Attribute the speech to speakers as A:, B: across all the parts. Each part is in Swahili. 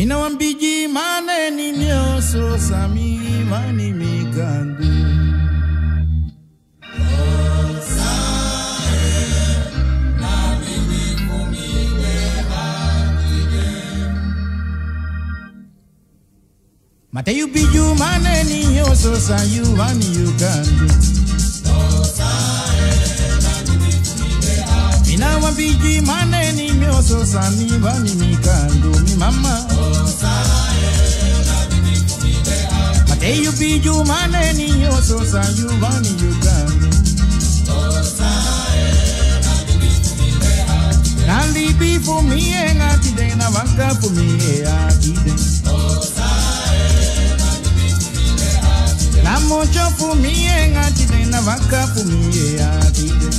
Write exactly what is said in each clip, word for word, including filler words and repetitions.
A: Mina wambiji mane ni mioso sami mani mikandu. Mateyu biju mane ni yoso sa you vani you kandu. Mina wambiji mane ni mioso sami vani mikandu mi mama. Mateyu biju mane ni yoso sa you vani you kandu. Nali bi for me and ati de na vanka for me ati de. Na mocho for me and ati de na vanka for me ati de.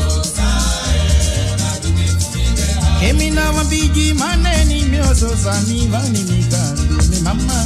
A: Emi na wambiji mane ni mioso sa mi vani mi kandu mi mama.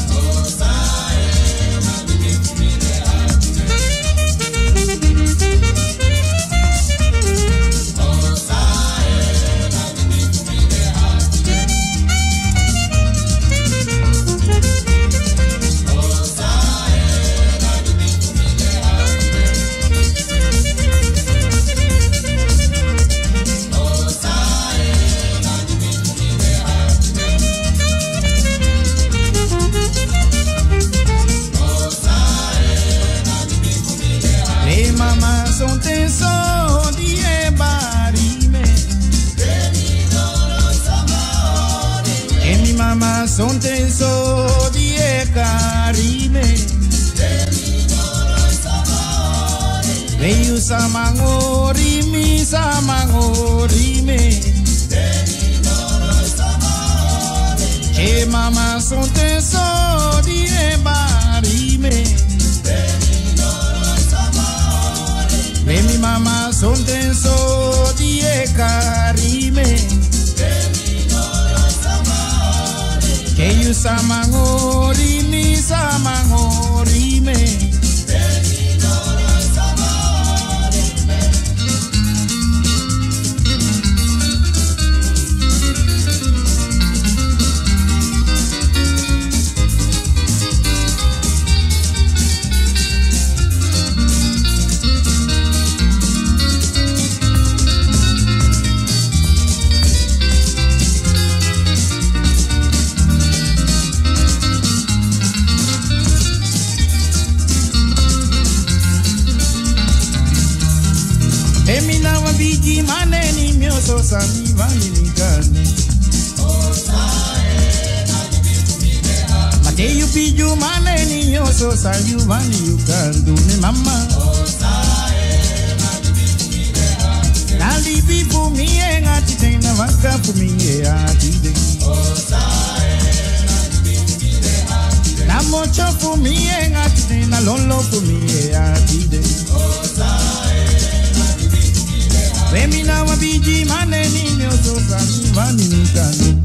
A: Sonte so die karime Veyu samangori mi samangori me Che mama sonte so die barime Vemi mama sonte so die karime Que you samangori mi samangori me. Emina wambiji mane ni mioso sami vani mikani. Mateyu biju mane ni mioso sa you vani you kandu mi mama. Nali bi for me and ati de na vanka for me ati de. Na mocho for me and ati de na lolo for me ati de. Vemi na wabiji mane ni mioso sami vani mikani.